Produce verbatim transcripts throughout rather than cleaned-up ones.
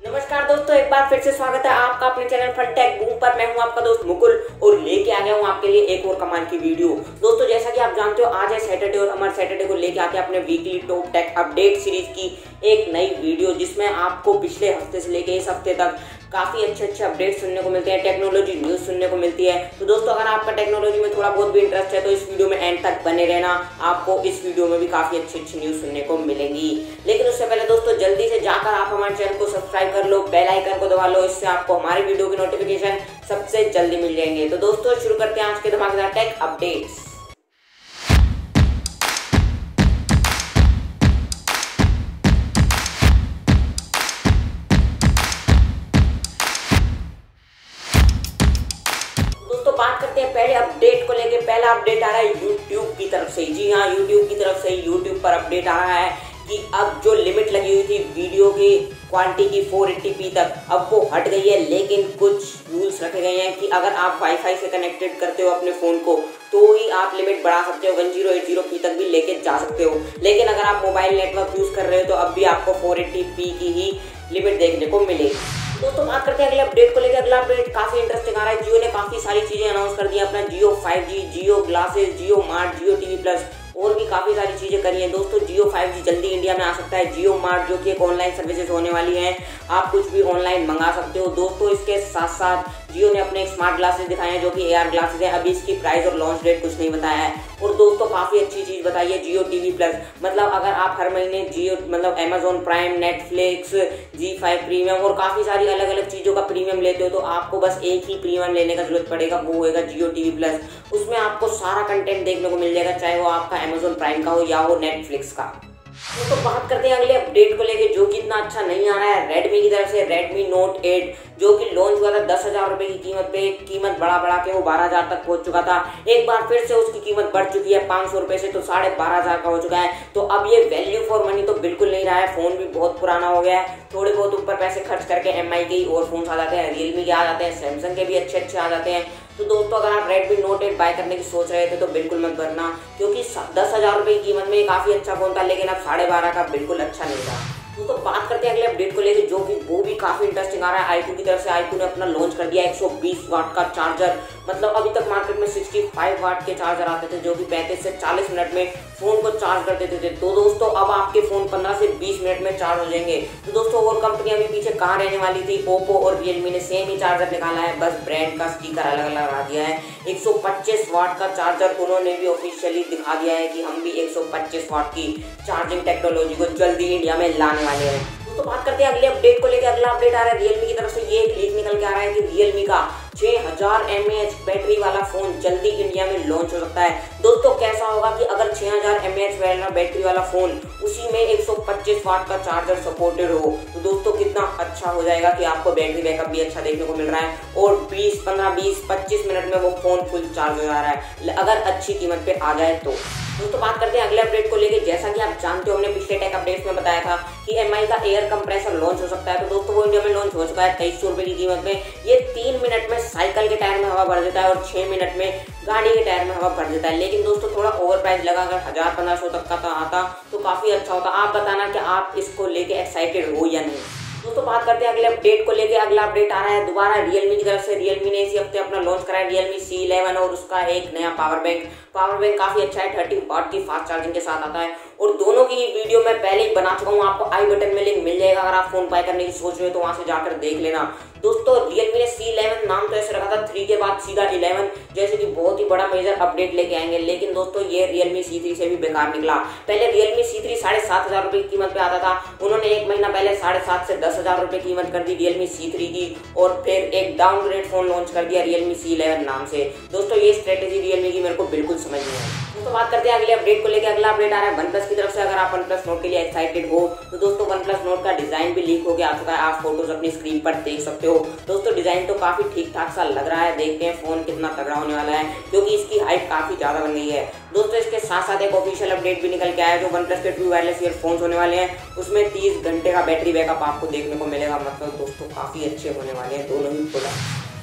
नमस्कार दोस्तों, एक बार फिर से स्वागत है आपका अपने चैनल फनटेक बूम पर। मैं हूं आपका दोस्त मुकुल और लेके आ गया हूं आपके लिए एक और कमाल की वीडियो। दोस्तों जैसा कि आप जानते हो, आज है सैटरडे और हमारे सैटरडे को लेके आते हैं अपने weekly top tech update series की एक नई वीडियो, जिसमें आपको पिछले हफ्ते से लेके इस हफ्ते तक काफी अच्छे अच्छे अपडेट सुनने को मिलते हैं, टेक्नोलॉजी न्यूज सुनने को मिलती है। तो दोस्तों अगर आपका टेक्नोलॉजी में थोड़ा बहुत भी इंटरेस्ट है तो इस वीडियो में एंड तक बने रहना, आपको इस वीडियो में भी काफी अच्छी अच्छी न्यूज सुनने को मिलेंगी। लेकिन उससे पहले दोस्तों जल्दी से जाकर आप हमारे चैनल को सब्सक्राइब कर लो, बेल आइकन को दबा लो, इससे आपको हमारी वीडियो की नोटिफिकेशन सबसे जल्दी मिल जाएंगे। तो दोस्तों शुरू करते हैं आज के धमाकेदार टेक अपडेट्स। बात करते हैं पहले अपडेट को लेके। पहला अपडेट आ रहा है YouTube की तरफ से। जी हाँ, YouTube की तरफ से YouTube पर अपडेट आ रहा है कि अब जो लिमिट लगी हुई थी वीडियो की क्वालिटी की फोर एटी पी तक, अब वो हट गई है। लेकिन कुछ रूल्स रखे गए हैं कि अगर आप वाईफाई से कनेक्टेड करते हो अपने फोन को तो ही आप लिमिट बढ़ा सकते हो, वन थाउज़ेंड एटी पी तक भी लेके जा सकते हो। लेकिन अगर आप मोबाइल नेटवर्क यूज कर रहे हो तो अब भी आपको फोर एटी पी की ही लिमिट देखने को मिलेगी। दोस्तों बात करते हैं अगले अपडेट को लेकर। अगला अपडेट काफी इंटरेस्टिंग आ रहा है। जियो ने काफी सारी चीजें अनाउंस कर दी है, अपना Jio five G, Jio glasses, Jio mart, Jio TV plus और भी काफी सारी चीजें करी हैं। दोस्तों जियो फाइव जी जल्दी इंडिया में आ सकता है। जियो मार्ट जो कि एक ऑनलाइन सर्विसेज होने वाली है, आप कुछ भी ऑनलाइन मंगा सकते हो। दोस्तों इसके साथ साथ जियो ने अपने स्मार्ट ग्लासेस दिखाए हैं जो कि एआर ग्लासेस है। अभी इसकी प्राइस और लॉन्च डेट कुछ नहीं बताया है। और दोस्तों काफी अच्छी चीज बताई है जियो टीवी प्लस, मतलब अगर आप हर महीने जियो मतलब Amazon Prime, Netflix, Zee five premium और काफी सारी अलग अलग चीजों का प्रीमियम लेते हो तो आपको बस एक ही प्रीमियम लेने का जरूरत पड़ेगा, वो होगा जियो टीवी प्लस। उसमें आपको सारा कंटेंट देखने को मिल जाएगा, चाहे वो आपका अमेजोन प्राइम का हो या हो नेटफ्लिक्स का। तो बात करते हैं अगले अपडेट को लेके जो कि इतना अच्छा नहीं आ रहा है रेडमी की तरफ से। रेडमी नोट एट जो कि लॉन्च हुआ था दस हजार रुपए की कीमत पे, कीमत बढ़ा बढ़ा के वो बारह हजार तक पहुंच चुका था। एक बार फिर से उसकी कीमत बढ़ चुकी है पांच सौ रुपए से, तो साढ़े बारह हजार का हो चुका है। तो अब ये वैल्यू फॉर मनी तो बिल्कुल नहीं रहा है। फोन भी बहुत पुराना हो गया है, थोड़े बहुत ऊपर पैसे खर्च करके एम आई के और फोन आ जाते हैं, रियलमी के आ जाते हैं, सैमसंग के भी अच्छे अच्छे आ जाते हैं। तो दोस्तों अगर आप रेडमी नोट एट बाय करने की सोच रहे थे तो बिल्कुल मत करना, क्योंकि दस हजार रुपए की कीमत में काफी अच्छा फोन था, लेकिन अब साढ़े बारह का बिल्कुल अच्छा नहीं था। दोस्तों बात करते हैं अगले अपडेट को लेकर जो कि वो भी काफी इंटरेस्टिंग आ रहा है। आईक्यू की तरफ से आईक्यू ने अपना लॉन्च कर दिया एक सौ बीस वाट का चार्जर। मतलब अभी तक मार्केट में पैंसठ वाट के चार्जर आते थे जो कि पैंतीस से चालीस मिनट में फोन को चार्ज कर देते थे। तो दोस्तों अब आपके फोन पंद्रह से बीस मिनट में चार्ज हो जाएंगे। तो दोस्तों और कंपनियां भी पीछे कहाँ रहने वाली थी, ओप्पो और रियलमी ने सेम ही चार्जर निकाला है, बस ब्रांड का स्टिकर अलग अलग लगा दिया है। एक सौ पच्चीस वाट का चार्जर उन्होंने भी ऑफिशियली दिखा दिया है कि हम भी एक सौ पच्चीस वाट की चार्जिंग टेक्नोलॉजी को जल्दी इंडिया में लाने वाले हैं। तो बात करते हैं अगले अपडेट को लेकर। अगला अपडेट आ रहा है रियलमी की तरफ से। ये एक लीक निकल के आ रहा है कि रियलमी का छह हजार एम ए एच बैटरी वाला फोन जल्दी इंडिया में लॉन्च हो सकता है। दोस्तों कैसा होगा कि अगर छह हजार एम ए एच वाला बैटरी वाला फोन उसी में एक सौ पच्चीस वाट का चार्जर सपोर्टेड हो, तो दोस्तों कितना अच्छा हो जाएगा कि आपको बैटरी बैकअप भी अच्छा देखने को मिल रहा है और बीस पंद्रह बीस पच्चीस मिनट में वो फोन फुल चार्ज हो जा रहा है, अगर अच्छी कीमत पे आ जाए तो। दोस्तों बात करते हैं अगले अपडेट को लेके। जैसा कि आप जानते हो हमने पिछले टेक अपडेट्स में बताया था कि एम आई का एयर कंप्रेसर लॉन्च हो सकता है। तो दोस्तों वो इंडिया में लॉन्च हो चुका है तेईस सौ रुपए की कीमत में। ये तीन मिनट में साइकिल के टायर में हवा भर देता है और छह मिनट में गाड़ी के टायर में हवा भर देता है। लेकिन दोस्तों थोड़ा ओवर प्राइस लगा, अगर हजार पंद्रह सौ तक का आता तो काफी अच्छा होता। आप बताना कि आप इसको लेके एक्साइटेड हो या नहीं। दोस्तों बात करते हैं अगले अपडेट को लेके। अगला अपडेट आ रहा है दोबारा रियलमी की तरफ से। रियलमी ने इसी हफ्ते अपना लॉन्च करा है रियलमी सी इलेवन और उसका एक नया पावर बैंक। पावर बैंक काफी अच्छा है, थर्टी वाट की फास्ट चार्जिंग के साथ आता है और दोनों की वीडियो मैं पहले ही बना चुका हूँ, आपको आई बटन में लिंक मिल जाएगा। अगर आप फोन बाय करने की सोच रहे हो तो वहां से जाकर देख लेना। दोस्तों रियलमी ने सी इलेवन नाम तो ऐसे रखा था, थ्री के बाद सीधा इलेवन, जैसे कि बहुत ही बड़ा मेजर अपडेट लेके आएंगे। लेकिन दोस्तों ये रियलमी सी थ्री से भी बेकार निकला। पहले रियलमी सी थ्री साढ़े सात हजार रुपए की कीमत पे आता था, उन्होंने एक महीना पहले साढ़े सात से दस हजार रुपए कीमत कर दी रियलमी सी थ्री की और फिर एक डाउनग्रेड फोन लॉन्च कर दिया रियलमी सी इलेवन नाम से। दोस्तों ये स्ट्रेटेजी रियलमी की मेरे को बिल्कुल समझ नहीं आई। तो बात करते हैं अगले अपडेट को लेकर। अगला अपडेट आ रहा है वन प्लस की तरफ से। अगर आप वन प्लस नोट के लिए एक्साइटेड हो तो दोस्तों वन प्लस नोट का डिजाइन भी लीक होकर आ चुका है, आप फोटोज अपनी स्क्रीन पर देख सकते हो। दोस्तों डिजाइन तो काफी ठीक ठाक सा लग रहा है, देखते हैं फोन कितना तगड़ा होने वाला है क्योंकि इसकी हाइप काफी ज्यादा बन गई है। दोस्तों इसके साथ साथ एक ऑफिशियल अपडेट भी निकल के आया जो वन प्लस के ट्रू वायरलेस ईयरफोन्स होने वाले हैं, उसमें तीस घंटे का बैटरी बैकअप आपको देखने को मिलेगा। मतलब दोस्तों काफी अच्छे होने वाले हैं दोनों ही प्रोडक्ट।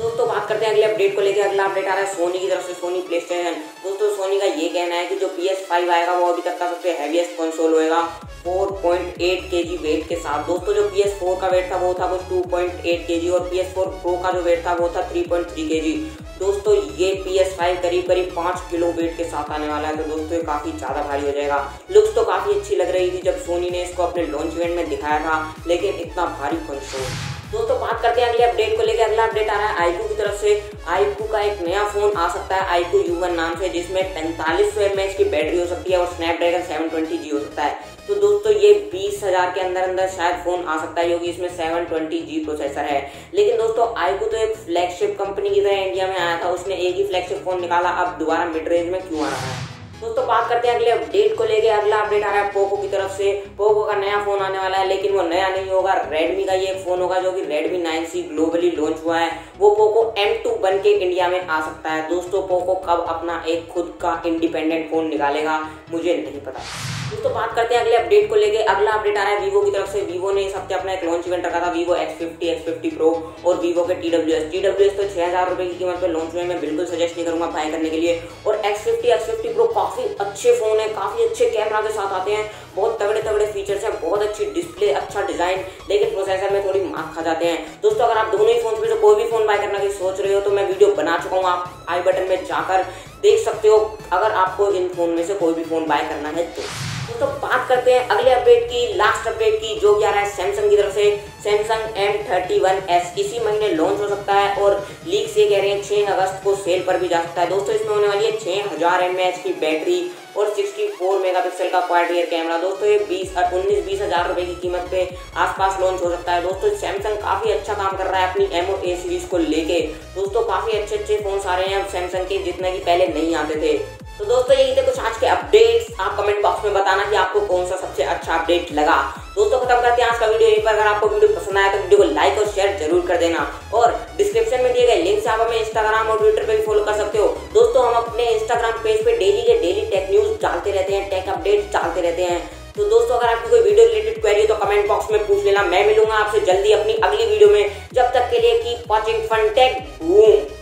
दोस्तों बात करते हैं अगले अपडेट को लेकर। अगला अपडेट आ रहा है सोनी की तरफ से, सोनी प्ले स्टेशन। दोस्तों सोनी का ये कहना है कि जो पी एस फाइव आएगा वो अभी तक का सबसे हैवीएस्ट कंसोल होएगा four point eight kg weight के साथ। दोस्तों जो पी एस फोर का वेट था वो था कुछ टू पॉइंट एट केजी और पी एस फोर प्रो का जो वेट था वो था थ्री पॉइंट थ्री केजी। दोस्तों ये पी एस फाइव करीब करीब पाँच किलो वेट के साथ आने वाला है, तो दोस्तों ये काफी ज्यादा भारी हो जाएगा। लुक्स तो काफी अच्छी लग रही थी जब सोनी ने इसको अपने लॉन्च इवेंट में दिखाया था, लेकिन इतना भारी कंसोल। दोस्तों बात करते हैं अगले अपडेट को लेकर। अगला अपडेट आ रहा है आईक्यू की तरफ से। आईक्यू का एक नया फोन आ सकता है आईक्यू यू वन नाम से, जिसमें पैंतालीस सौ एम एच की बैटरी हो सकती है और स्नैपड्रैगन सेवन ट्वेंटी जी हो सकता है। तो दोस्तों ये बीस हजार के अंदर अंदर शायद फोन आ सकता है, क्योंकि इसमें सेवन ट्वेंटी जी प्रोसेसर है। लेकिन दोस्तों आईक्यू तो एक फ्लैगशिप कंपनी की तरह इंडिया में आया था, उसने एक ही फ्लैगशिप फोन निकाला, अब दोबारा मिड रेंज में क्यों आ रहा है। दोस्तों बात करते हैं अगले अपडेट को लेके। अगला अपडेट आ रहा है पोको की तरफ से। पोको का नया फोन आने वाला है, लेकिन वो नया नहीं होगा, रेडमी का ये फोन होगा जो कि Redmi nine C globally launch हुआ है। वो पोको एम टू बन के इंडिया में आ सकता है। दोस्तों पोको कब अपना एक खुद का इंडिपेंडेंट फोन निकालेगा मुझे नहीं पता। दोस्तों बात करते हैं अगले अपडेट को लेके। अगला अपडेट आ रहा है वीवो की तरफ से। वीवो ने इस हफ्ते अपना एक लॉन्च इवेंट रखा था, Vivo X fifty, X fifty pro और वीवो के T W S. T W S तो छह हजार रुपए की कीमत पे लॉन्च हुए, मैं बिल्कुल सजेस्ट नहीं करूंगा बाय करने के लिए। और X fifty, X fifty pro काफी अच्छे फोन है, काफी अच्छे कैमरा के साथ आते हैं, बहुत तगड़े तगड़े फीचर्स है, बहुत अच्छी डिस्प्ले, अच्छा डिजाइन, लेकिन प्रोसेसर में थोड़ी मार्क खा जाते हैं। दोस्तों अगर आप दोनों ही फोन में से कोई भी फोन बाय करने की सोच रहे हो तो मैं वीडियो बना चुका हूँ, आप आई बटन में जाकर देख सकते हो अगर आपको इन फोन में से कोई भी फोन बाय करना है तो। तो बात करते हैं अगले अपडेट की, लास्ट अपडेट की, जो कि आ रहा है सैमसंग की तरफ से। Samsung M thirty one S इसी महीने लॉन्च हो सकता है और लीक से कह रहे हैं छह अगस्त को सेल पर भी जा सकता है। दोस्तों इसमें होने वाली है छह हजार एम ए एच की बैटरी और सिक्सटी फोर मेगापिक्सल का क्वाड रियर कैमरा। दोस्तों ये बीस उन्नीस बीस हजार रुपए की कीमत पे आसपास लॉन्च हो सकता है। दोस्तों सैमसंग काफी अच्छा काम कर रहा है अपनी एम और ए सीरीज को लेके। दोस्तों काफी अच्छे अच्छे फोन आ रहे हैं अब सैमसंग के, जितने की पहले नहीं आते थे। तो दोस्तों यही थे कुछ आज के अपडेट्स। आप कमेंट बॉक्स में बताना कि आपको कौन सा सबसे अच्छा अपडेट लगा। दोस्तों खत्म करते हैं आज का वीडियो यहीं पर। अगर आपको वीडियो पसंद आया तो वीडियो को लाइक और शेयर जरूर कर देना और डिस्क्रिप्शन में दिए गए लिंक से आप हमें इंस्टाग्राम और ट्विटर पे भी फॉलो कर सकते हो। दोस्तों हम अपने इंस्टाग्राम पेज पे डेली के डेली टेक न्यूज डालते रहते हैं, टेक अपडेट्स डालते रहते हैं। तो दोस्तों अगर आपकी कोई वीडियो रिलेटेड क्वेरी हो तो कमेंट बॉक्स में पूछ लेना, मैं मिलूंगा आपसे जल्दी अपनी अगली वीडियो में। जब तक के लिए keep watching fun tech boom.